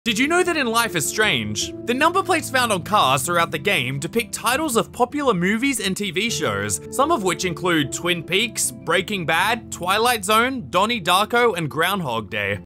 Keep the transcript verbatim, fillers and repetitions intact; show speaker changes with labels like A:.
A: Did you know that in Life is Strange, the number plates found on cars throughout the game depict titles of popular movies and T V shows, some of which include Twin Peaks, Breaking Bad, Twilight Zone, Donnie Darko, and Groundhog Day.